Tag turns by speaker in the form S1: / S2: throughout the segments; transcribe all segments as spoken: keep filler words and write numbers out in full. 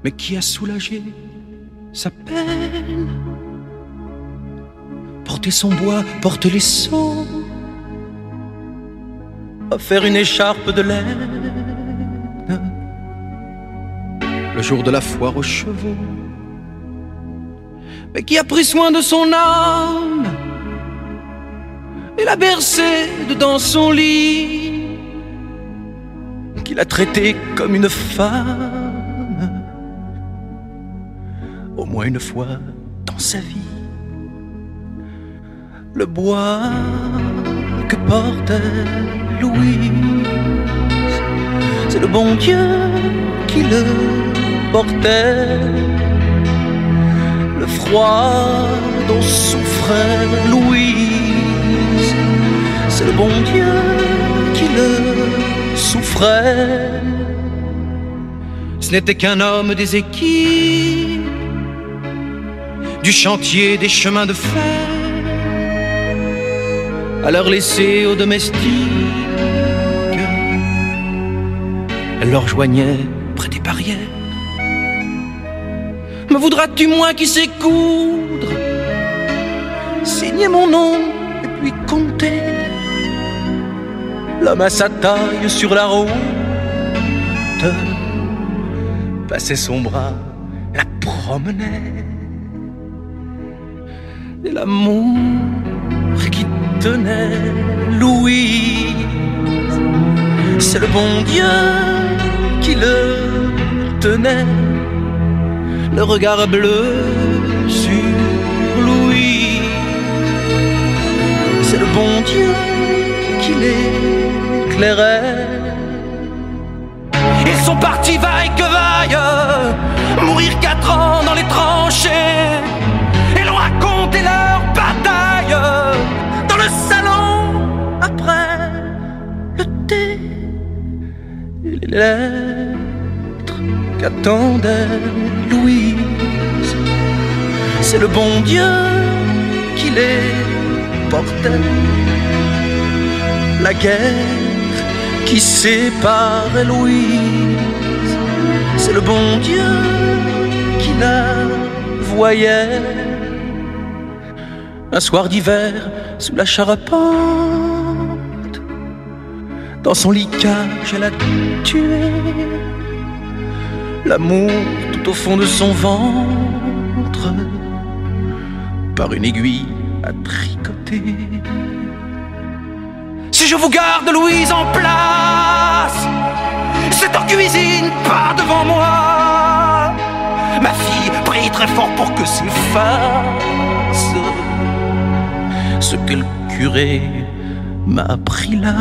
S1: mais qui a soulagé sa peine. Porter son bois, porter les seaux, faire une écharpe de laine le jour de la foire aux chevaux, mais qui a pris soin de son âme et l'a bercée dans son lit, qui l'a traitée comme une femme au moins une fois dans sa vie. Le bois que portait Louise, c'est le bon Dieu qui le portait. Le froid dont souffrait Louise, c'est le bon Dieu qui le souffrait. Ce n'était qu'un homme des équipes, du chantier des chemins de fer, à leur laisser aux domestiques, elle leur joignait près des barrières. Me voudras-tu moins qui sait coudre, signer mon nom et puis compter l'homme à sa taille sur la route, passait son bras, la promenait, et l'amour qui tenait Louise, c'est le bon Dieu qui le tenait, le regard bleu sur Louise, c'est le bon Dieu qui l'éclairait. Ils sont partis vaille que vaille, mourir quatre ans dans les tranchées, et l'ont raconté leur bataille dans le salon après le thé et les lettres qu'attendait Louise. C'est le bon Dieu qui les portait. La guerre qui sépare Louise, c'est le bon Dieu qui la voyait. Un soir d'hiver, sous la charpente, dans son lit cage, elle a tué l'amour tout au fond de son ventre, par une aiguille à tricoter. Si je vous garde Louise en place, c'est en cuisine, pas devant moi. Ma fille prie très fort pour que s'efface ce que le curé m'a appris là,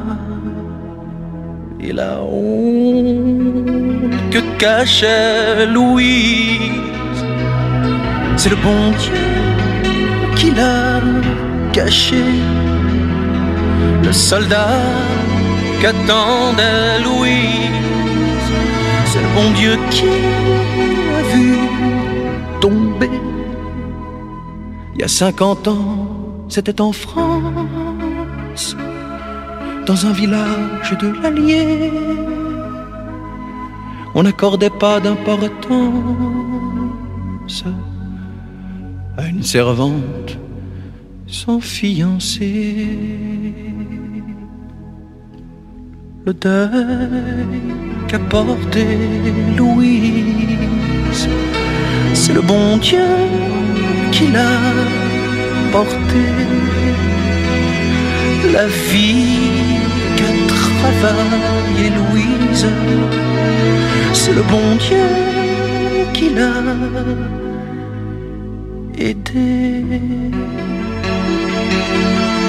S1: et la honte que cachait Louise, c'est le bon Dieu qui l'a caché. Le soldat qu'attendait Louise, c'est le bon Dieu qui l'a vu tomber. Il y a cinquante ans, c'était en France, dans un village de l'Allier. On n'accordait pas d'importance à une servante sans fiancé. Le deuil qu'a porté Louise, c'est le bon Dieu qui l'a porté. La vie qu'a travaillé Louise, c'est le bon Dieu qui l'a aidé.